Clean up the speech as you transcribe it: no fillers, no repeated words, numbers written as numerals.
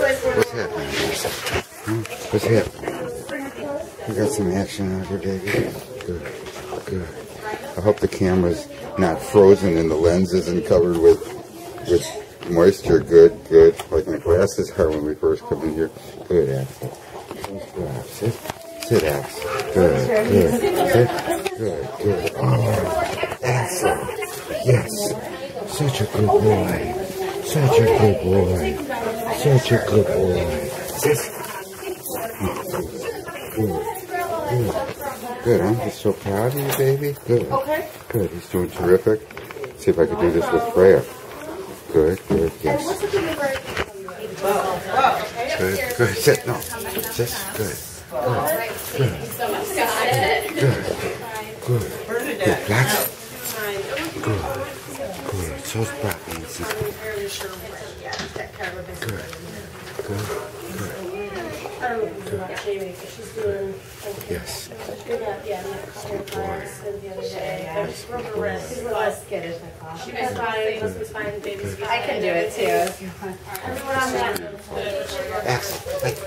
What's happening? What's happening? We got some action out here, baby. Good, good. I hope the camera's not frozen and the lens isn't covered with moisture. Good, good. Like my glasses are when we first come in here. Good, Axel. Sit, sit, Axel. Good, good. Sit. Good, good. Oh, Axel. Yes. Such a good boy. Such a good boy. Such a good boy. Sit. Good, good. Good, I'm just so proud of you, baby. Good. Okay. Good, he's doing terrific. Let's see if I can do this with Freya. Good, good, yes. Good, good. Sit, no. Sit, good. Good, good. Good, good. Good, relax. Good, good. So proud of you. Good, good, good. She's doing yes. Good boy. I can do it too. Axel,